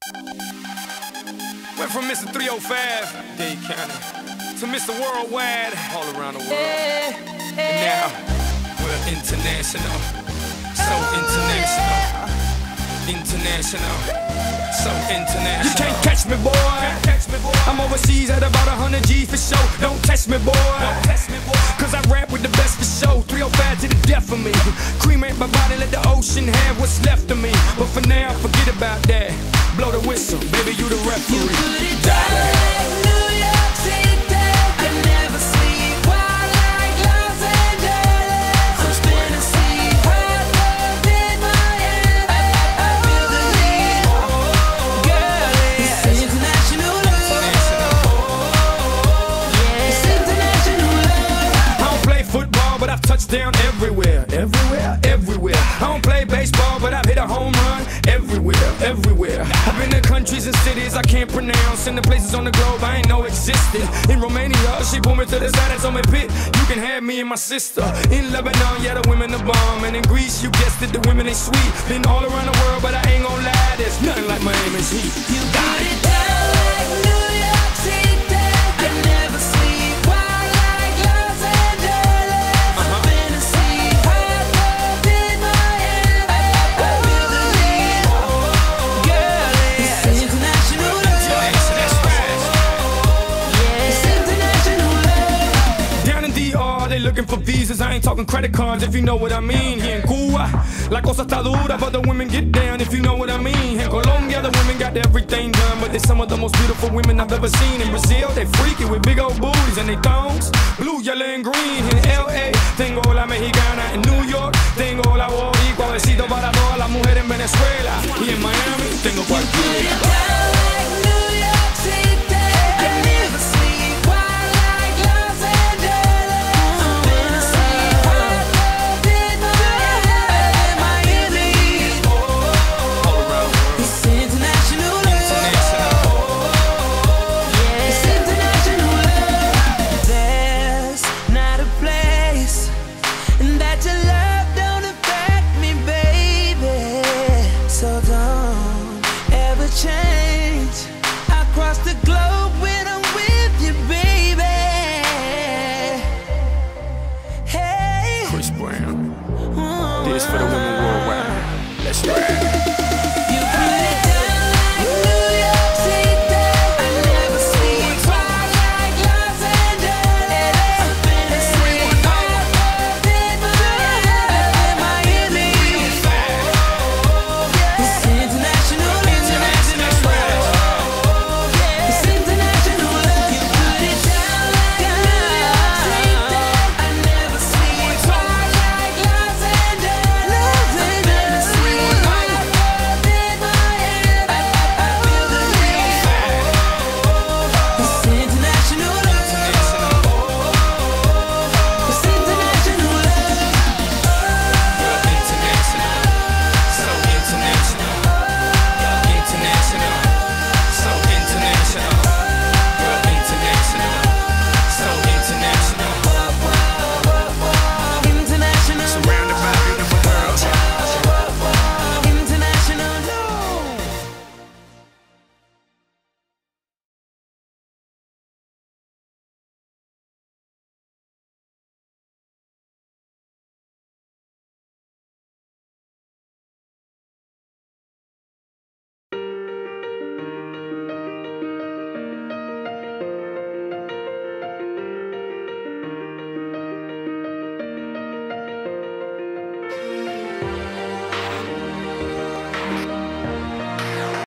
Went from Mr. 305, Dade County, to Mr. Worldwide, all around the world. And now, we're international, so international, international, so international. You can't catch me, boy. I'm overseas at about 100 G's for show. Don't test me, boy. Cause I rap with the best for show. 305 to the death of me. Cremate my body, let the ocean have what's left of me. But for now, forget about that. Blow the whistle, baby, you the referee. You put it down like New York City. I never sleep wild like Los Angeles. I'm spinning sea high up in Miami. I feel the heat, girl. It's international love. It's international love. I don't play football, but I've touched down everywhere, everywhere, everywhere. I don't play baseball, but I've hit a home run everywhere, everywhere. I've been to countries and cities I can't pronounce, and the places on the globe I ain't know existed. In Romania, she pulled me to the side and told me, "Pit, you can have me and my sister." In Lebanon, yeah, the women are bomb, and in Greece, you guessed it, the women ain't sweet. Been all around the world, but I ain't gon' lie, there's nothing like Miami's heat. You put it down like New York City. I never sleep wild like Los Angeles. I'm spinning sea high up in Miami. I feel the heat, girl. It's international love. It's international love. Down in DR, they looking for visas. I ain't talking credit cards, if you know what I mean. Here in Cuba, la cosa está dura, but the women get down, if you know what I mean. In Colombia, the women got everything done, but they're some of the most beautiful women I've ever seen. In Brazil, they freaky with big old booties and they thongs, blue, yellow, and green. In LA, tengo la mexicana. In New York, tengo la boricua. Besito para todas las mujeres en Venezuela. Y en Miami, tengo Put it cualquiera. down like New York City. I never sleep wild like Los Angeles. I'm spinning sea high up in Miami. It's international love. It's international love. There's not a place that your love don't affect me, baby. So don't ever change.